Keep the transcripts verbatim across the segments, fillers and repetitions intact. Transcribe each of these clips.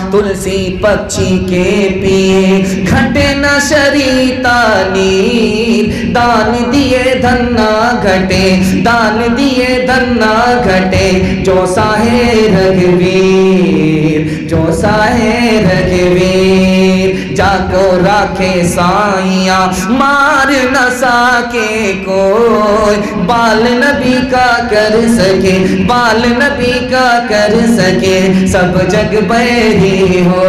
तुलसी पक्षी के पिए घटे न शरीता नीर। दान दिए धन ना घटे, दान दिए धन ना घटे, जो साहे रघुवीर, जो साहे रघुवीर। जाको राखे साइया मार न साके कोई, बाल नबी का कर सके, बाल नबी का कर सके, सब जग बैरी हो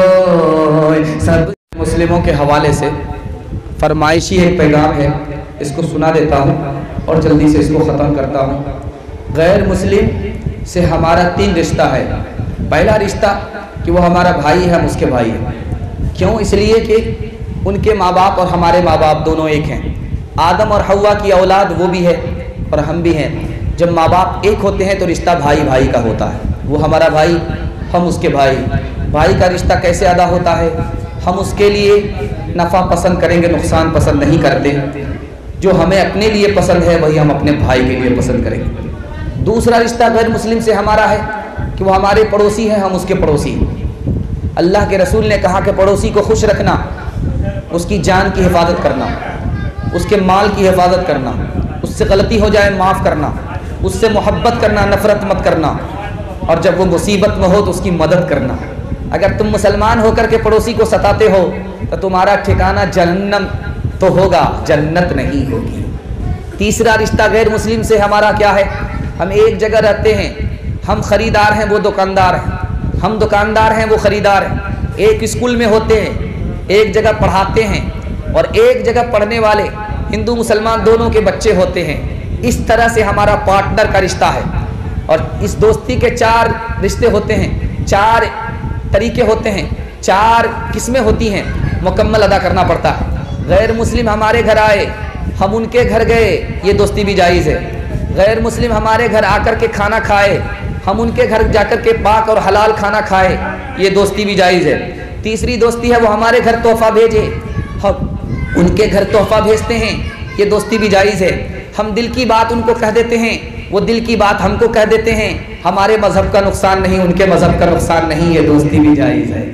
सब। मुस्लिमों के हवाले से फरमाइशी एक पैगाम है, इसको सुना देता हूँ और जल्दी से इसको ख़त्म करता हूँ। गैर मुस्लिम से हमारा तीन रिश्ता है। पहला रिश्ता कि वो हमारा भाई है, हम उसके भाई हैं। क्यों? इसलिए कि उनके माँ बाप और हमारे माँ बाप दोनों एक हैं। आदम और हव्वा की औलाद वो भी है और हम भी हैं। जब माँ बाप एक होते हैं तो रिश्ता भाई भाई का होता है। वो हमारा भाई, हम उसके भाई। भाई का रिश्ता कैसे अदा होता है? हम उसके लिए नफ़ा पसंद करेंगे, नुकसान पसंद नहीं करते। जो हमें अपने लिए पसंद है वही हम अपने भाई के लिए पसंद करेंगे। दूसरा रिश्ता गैर मुस्लिम से हमारा है कि वो हमारे पड़ोसी हैं, हम उसके पड़ोसी। अल्लाह के रसूल ने कहा कि पड़ोसी को खुश रखना, उसकी जान की हिफाजत करना, उसके माल की हिफाजत करना, उससे गलती हो जाए माफ़ करना, उससे मोहब्बत करना, नफ़रत मत करना, और जब वो मुसीबत में हो तो उसकी मदद करना। अगर तुम मुसलमान होकर के पड़ोसी को सताते हो तो तुम्हारा ठिकाना जहन्नम तो होगा, जन्नत नहीं होगी। तीसरा रिश्ता गैर मुस्लिम से हमारा क्या है? हम एक जगह रहते हैं, हम ख़रीदार हैं, वो दुकानदार हैं, हम दुकानदार हैं, वो ख़रीदार हैं। एक स्कूल में होते हैं, एक जगह पढ़ाते हैं और एक जगह पढ़ने वाले हिंदू मुसलमान दोनों के बच्चे होते हैं। इस तरह से हमारा पार्टनर का रिश्ता है। और इस दोस्ती के चार रिश्ते होते हैं, चार तरीके होते हैं, चार किस्में होती हैं, मुकम्मल अदा करना पड़ता है। गैर मुस्लिम हमारे घर आए, हम उनके घर गए, ये दोस्ती भी जायज़ है। गैर मुस्लिम हमारे घर आकर के खाना खाए, हम उनके घर जाकर के पाक और हलाल खाना खाए, ये दोस्ती भी जायज़ है। तीसरी दोस्ती है वो हमारे घर तोहफ़ा भेजे, हम उनके घर तोहफ़ा भेजते हैं, ये दोस्ती भी जायज़ है। हम दिल की बात उनको कह देते हैं, वो दिल की बात हमको कह देते हैं, हमारे मज़हब का नुकसान नहीं, उनके मज़हब का नुकसान नहीं, ये दोस्ती भी जायज़ है।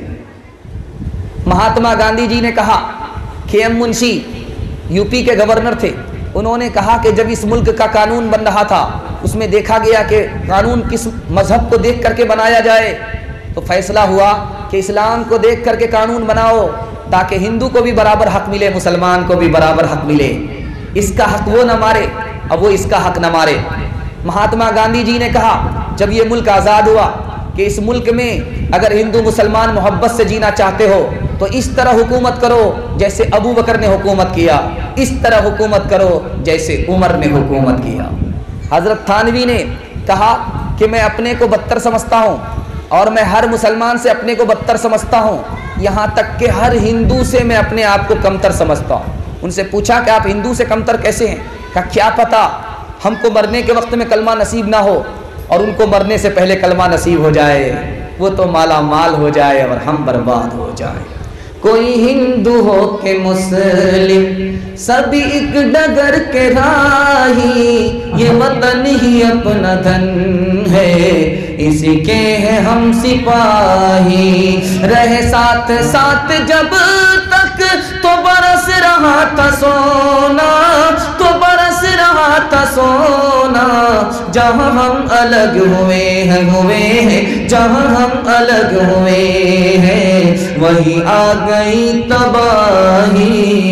महात्मा गांधी जी ने कहा कि एम मुंशी यूपी के गवर्नर थे, उन्होंने कहा कि जब इस मुल्क का कानून बन रहा था उसमें देखा गया कि कानून किस मज़हब को देख करके बनाया जाए, तो फैसला हुआ कि इस्लाम को देख करके कानून बनाओ ताकि हिंदू को भी बराबर हक मिले, मुसलमान को भी बराबर हक मिले। इसका हक वो न मारे और वो इसका हक न मारे। महात्मा गांधी जी ने कहा जब ये मुल्क आज़ाद हुआ कि इस मुल्क में अगर हिंदू मुसलमान मोहब्बत से जीना चाहते हो तो इस तरह हुकूमत करो जैसे अबू बकर ने हुकूमत किया, इस तरह हुकूमत करो जैसे उमर ने हुकूमत किया। हज़रत थानवी ने कहा कि मैं अपने को बदतर समझता हूँ और मैं हर मुसलमान से अपने को बदतर समझता हूँ, यहाँ तक कि हर हिंदू से मैं अपने आप को कमतर समझता हूँ। उनसे पूछा कि आप हिंदू से कमतर कैसे हैं? कहा क्या पता हमको मरने के वक्त में कलमा नसीब ना हो और उनको मरने से पहले कलमा नसीब हो जाए, वो तो माला माल हो जाए और हम बर्बाद हो जाए। कोई हिंदू हो के मुस्लिम सभी एक डगर के राही, ये वतन ही अपना धन है, इसी के हैं हम सिपाही। रहे साथ साथ जब तक तो बरस रहा था सोना, तो बरस रहा था सोना। जहाँ हम अलग हुए हैं हुए हैं, जहाँ हम अलग हुए हैं वही आ गई तबाही।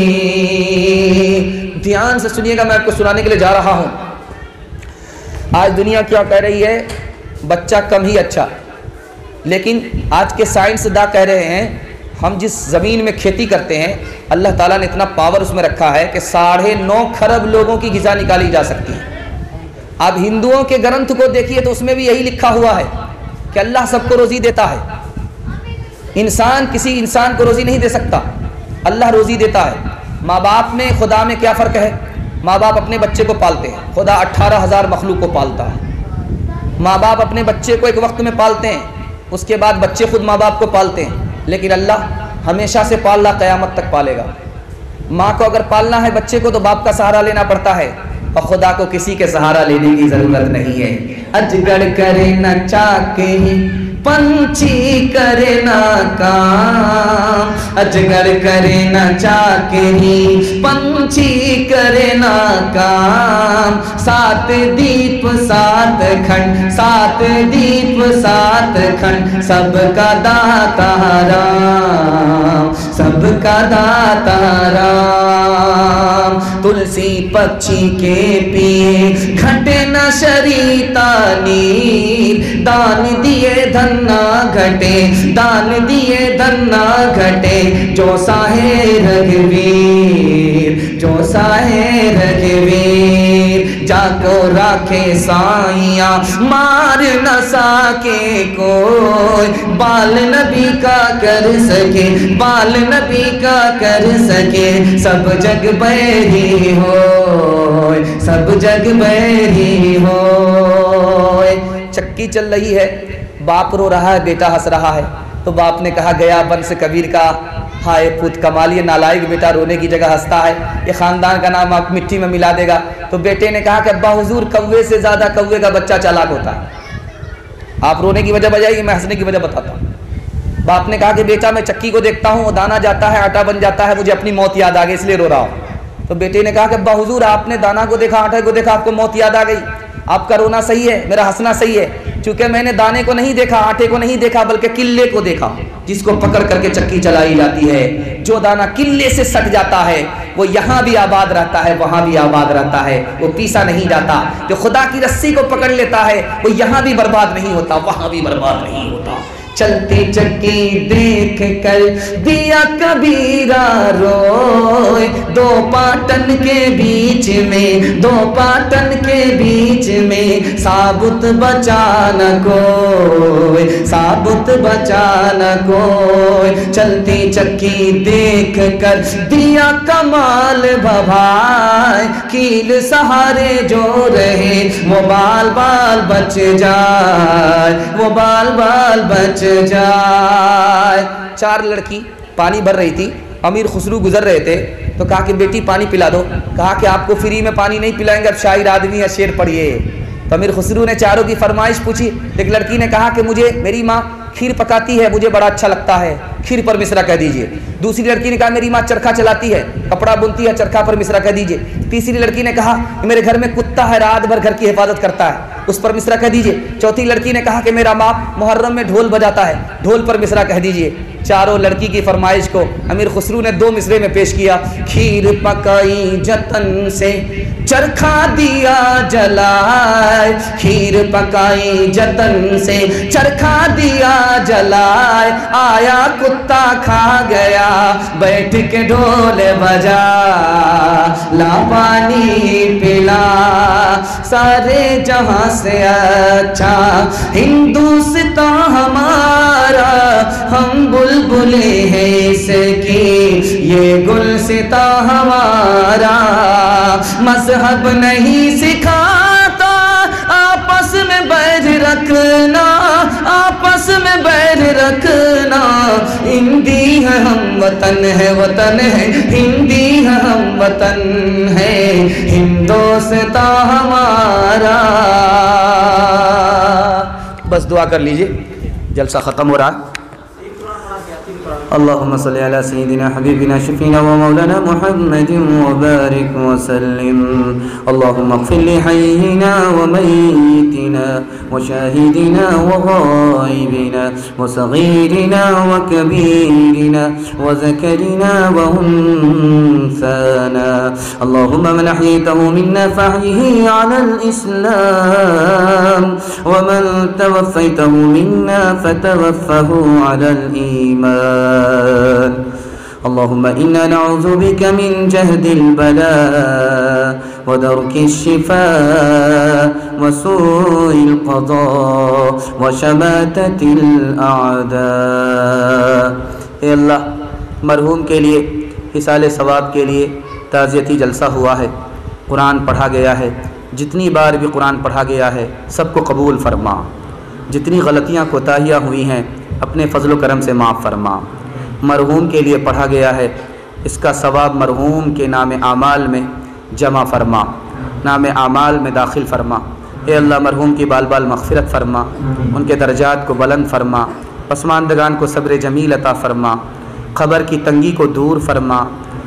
ध्यान से सुनिएगा, मैं आपको सुनाने के लिए जा रहा हूँ। आज दुनिया क्या कह रही है? बच्चा कम ही अच्छा, लेकिन आज के साइंसदां कह रहे हैं हम जिस ज़मीन में खेती करते हैं अल्लाह ताला ने इतना पावर उसमें रखा है कि साढ़े नौ खरब लोगों की ग़िज़ा निकाली जा सकती है। अब हिंदुओं के ग्रंथ को देखिए तो उसमें भी यही लिखा हुआ है कि अल्लाह सबको रोज़ी देता है। इंसान किसी इंसान को रोज़ी नहीं दे सकता, अल्लाह रोज़ी देता है। माँ बाप में खुदा में क्या फ़र्क है? माँ बाप अपने बच्चे को पालते हैं, खुदा अट्ठारह हज़ार मखलूक को पालता है। माँ बाप अपने बच्चे को एक वक्त में पालते हैं, उसके बाद बच्चे खुद माँ बाप को पालते हैं, लेकिन अल्लाह हमेशा से पाल रहा, क़यामत तक पालेगा। माँ को अगर पालना है बच्चे को तो बाप का सहारा लेना पड़ता है, और खुदा को किसी के सहारा लेने की ज़रूरत नहीं है। अजगर करे न चाके पंछी करे ना काम, अजगर करे ना चाकरी, पंछी करे ना काम। सात दीप सात खंड, सात दीप सात खंड, सबका दाता राम, सबका दाता राम। तुलसी पक्षी के पिए घटे न शरीता नीर, दान दिए धन ना घटे, दान दिए धन ना घटे। जो साहे रघुवीर, जो साहे रघुवीर, जाको राखे साइया मार न सके कोई। बाल नबी का कर सके, बाल नबी का कर सके। सब जग बैरी हो, सब जग बैरी हो। चक्की चल रही है, बाप रो रहा है, बेटा हंस रहा है। तो बाप ने कहा गया वंश कबीर का, हाय पुत कमाल, ये नालायक बेटा रोने की जगह हंसता है, ये खानदान का नाम आप मिट्टी में मिला देगा। तो बेटे ने कहा कि अब्बा हुजूर, कौवे से ज़्यादा कौवे का बच्चा चालाक होता है। आप रोने की वजह बताइए, मैं हंसने की वजह बताता हूँ। बाप ने कहा कि बेटा मैं चक्की को देखता हूँ, वो दाना जाता है, आटा बन जाता है, मुझे अपनी मौत याद आ गई इसलिए रो रहा हूँ। तो बेटे ने कहा कि अब्बा हुजूर, आपने दाना को देखा, आटे को देखा, आपको मौत याद आ गई। आपका रोना सही है, मेरा हंसना सही है, क्योंकि मैंने दाने को नहीं देखा, आटे को नहीं देखा, बल्कि किल्ले को देखा, जिसको पकड़ करके चक्की चलाई जाती है। जो दाना किल्ले से सट जाता है वो यहाँ भी आबाद रहता है, वहाँ भी आबाद रहता है, वो पीसा नहीं जाता। जो खुदा की रस्सी को पकड़ लेता है वो यहाँ भी बर्बाद नहीं होता, वहाँ भी बर्बाद नहीं होता। चलती चक्की देख कर दिया कबीरा रोए, दो पाटन के बीच में, दो पाटन के बीच में, साबुत बचा न कोई, साबुत बचा न कोई। चलती चक्की देख कर दिया कमाल भभाए, कील सहारे जो रहे वो बाल बाल बच जाए, वो बाल बाल बच जाए। चार लड़की पानी भर रही थी, अमीर खुसरू गुजर रहे थे, तो कहा कि बेटी पानी पिला दो। कहा कि आपको फ्री में पानी नहीं पिलाएंगे, अब शायर आदमी है, शेर पढ़िए। तो अमीर खुसरू ने चारों की फरमाइश पूछी। एक लड़की ने कहा कि मुझे मेरी माँ खीर पकाती है, मुझे बड़ा अच्छा लगता है, खीर पर मिश्रा कह दीजिए। दूसरी लड़की ने कहा मेरी माँ चरखा चलाती है, कपड़ा बुनती है, चरखा पर मिश्रा कह दीजिए। तीसरी लड़की ने कहा मेरे घर में कुत्ता है, रात भर घर की हिफाजत करता है, उस पर मिश्रा कह दीजिए। चौथी लड़की ने कहा कि मेरा बाप मुहर्रम में ढोल बजाता है, ढोल पर मिश्रा कह दीजिए। चारों लड़की की फरमाइश को अमीर खुसरू ने दो मिसरे में पेश किया। खीर पकाई जतन से चरखा दिया जलाए, खीर पकाई जतन से चरखा दिया जलाए। आया कुत्ता खा गया, बैठ के ढोल बजा, ला पानी पिला, सारे जहां से अच्छा हिंदुस्तान हमारा, हम बुलबुले हैं इसकी, ये गुलसिता हमारा। मजहब नहीं सिखाता आपस में बैर रखना, आपस में बैर रखना। हिंदी है हम वतन है, वतन है हिंदी है हम वतन है, हिंदुस्ता हमारा। बस दुआ कर लीजिए, जलसा ख़त्म हो रहा है। अल्लाहुम्मा सल्ली अला सय्यिदिना हबीबिना शफीना व मौलाना मुहम्मदिन व बारिक व सल्लिम। अल्लाहुम्मा इग़फिर लि हय्यिना व मय्यितिना व शाहिदिना व गायिबिना व सगीरिना व कबीरिना व ज़करिना व उन्साना। अल्लाहुम्मा मन अहयैतहु मिन्ना फ़अहयिही अलल इस्लाम व मन तवफ़्फ़ैतहु मिन्ना फ़तवफ़्फ़हु अलल ईमान। اللهم إنا نعوذ بك من جهد البلاء ودرك الشفاء وسوء القضاء وشماتة الأعداء۔ اے اللہ، مرحوم کے لیے حصال ثواب کے لیے تعزیتی جلسہ ہوا ہے، قرآن پڑھا گیا ہے، جتنی بار بھی قرآن پڑھا گیا ہے سب کو قبول فرما، جتنی غلطیاں کوتاہیاں ہوئی ہیں اپنے فضل و کرم سے معاف فرما۔ مرحوم کے لیے پڑھا گیا ہے، اس کا ثواب مرحوم کے نام اعمال میں جمع فرما، نام اعمال میں داخل فرما۔ اے اللہ مرحوم کی بال بال مغفرت فرما، ان کے درجات کو بلند فرما، پسماندگان کو صبر جمیل عطا فرما، قبر کی تنگی کو دور فرما،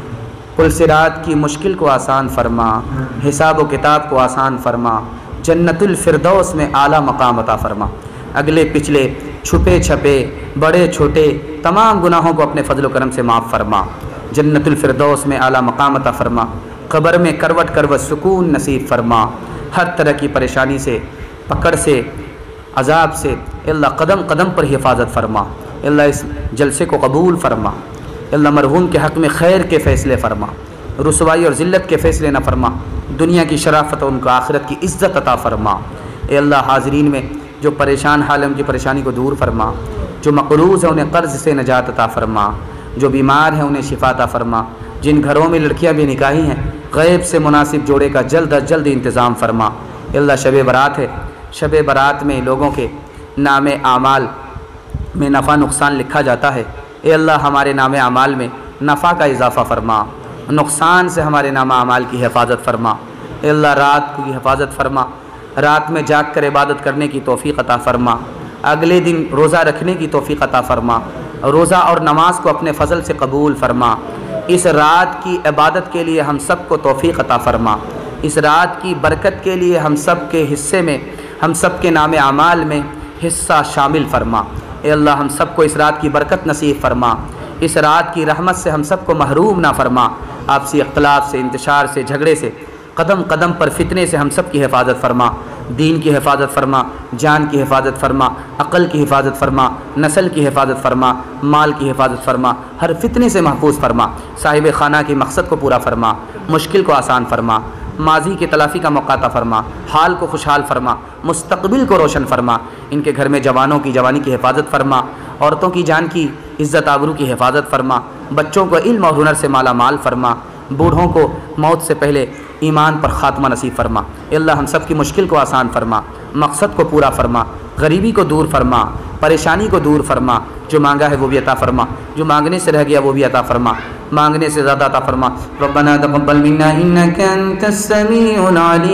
پل صراط کی مشکل کو آسان فرما، حساب و کتاب کو آسان فرما، جنت الفردوس میں اعلیٰ مقام عطا فرما، اگلے پچھلے چھپے چھپے بڑے چھوٹے تمام گناہوں کو اپنے فضل و کرم سے معاف فرما، جنت الفردوس میں اعلیٰ مقام عطا فرما، قبر میں کروٹ کروٹ سکون نصیب فرما، ہر طرح کی پریشانی سے، پکڑ سے، عذاب سے اے اللہ قدم قدم پر حفاظت فرما، اے اللہ اس جلسے کو قبول فرما، اے اللہ مرحوم کے حق میں خیر کے فیصلے فرما، رسوائی اور ذلت کے فیصلے نہ فرما، دنیا کی شرافت اور ان کو آخرت کی عزت عطا فرما، اے اللہ حاضرین میں جو پریشان حال ہیں ان کی پریشانی کو دور فرما، جو مقروض ہیں انہیں قرض سے نجات عطا فرما، جو بیمار ہیں انہیں شفا عطا فرما، جن گھروں میں لڑکیاں بھی نکاحی ہیں غیب سے مناسب جوڑے کا جلد از جلد انتظام فرما، اے اللہ شب برات ہے، شب برات میں لوگوں کے نام اعمال میں نفع نقصان لکھا جاتا ہے، اے اللہ ہمارے نام اعمال میں نفع کا اضافہ فرما، نقصان سے ہمارے نام اعمال کی حفاظت فرما، اے اللہ رات کی حفاظت فرما، رات میں جاگ کر عبادت کرنے کی توفیق عطا فرما، اگلے دن روزہ رکھنے کی توفیق عطا فرما، روزہ اور نماز کو اپنے فضل سے قبول فرما، اس رات کی عبادت کے لیے ہم سب کو توفیق عطا فرما، اس رات کی برکت کے لیے ہم سب کے حصے میں، ہم سب کے نام اعمال میں حصہ شامل فرما، اے اللہ ہم سب کو اس رات کی برکت نصیب فرما، اس رات کی رحمت سے ہم سب کو محروم نہ فرما، آپسی اختلاف سے، انتشار سے، جھگڑے سے، قدم قدم پر فتنے سے ہم سب کی حفاظت فرما، دین کی حفاظت فرما، جان کی حفاظت فرما، عقل کی حفاظت فرما، نسل کی حفاظت فرما، مال کی حفاظت فرما، ہر فتنے سے محفوظ فرما، صاحب خانہ کی مقصد کو پورا فرما، مشکل کو آسان فرما، ماضی کی تلافی کا موقع عطا فرما، حال کو خوشحال فرما، مستقبل کو روشن فرما، ان کے گھر میں جوانوں کی جوانی کی حفاظت فرما، عورتوں کی جان کی عزت آبرو کی حفاظت فرما، بچوں کو علم اور ہنر سے مالا مال فرما، بوڑھوں کو موت سے پہلے ایمان پر خاتمہ نصیب فرما، اے اللہ ہم سب کی مشکل کو آسان فرما، مقصد کو پورا فرما، غریبی کو دور فرما، پریشانی کو دور فرما، جو مانگا ہے وہ بھی عطا فرما، جو مانگنے سے رہ گیا وہ بھی عطا فرما، مانگنے سے زیادہ عطا فرما، ربنا تقبل منا انك انت السميع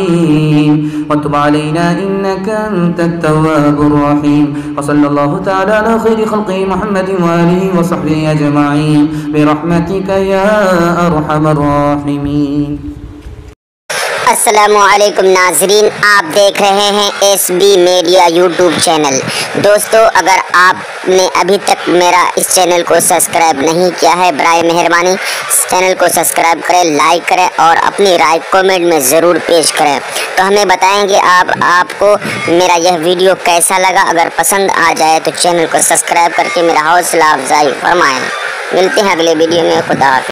العليم وتب علينا انك انت التواب الرحيم وصلى الله تعالى على خير خلقه محمد واله وصحبه اجمعين برحمتك يا ارحم الراحمين۔ السلام علیکم ناظرین، آپ دیکھ رہے ہیں S B media YouTube channel. دوستو اگر آپ نے ابھی تک میرا اس چینل کو سبسکرائب نہیں کیا ہے، برائے مہربانی اس چینل کو سبسکرائب کریں، لائک کریں اور اپنی رائے کومنٹ میں ضرور پیش کریں، تو ہمیں بتائیں کہ آپ آپ کو میرا یہ ویڈیو کیسا لگا۔ اگر پسند آ جائے تو چینل کو سبسکرائب کر کے میرا حوصلہ افزائی فرمائیں۔ ملتے ہیں اگلے ویڈیو میں، خدا حافظ۔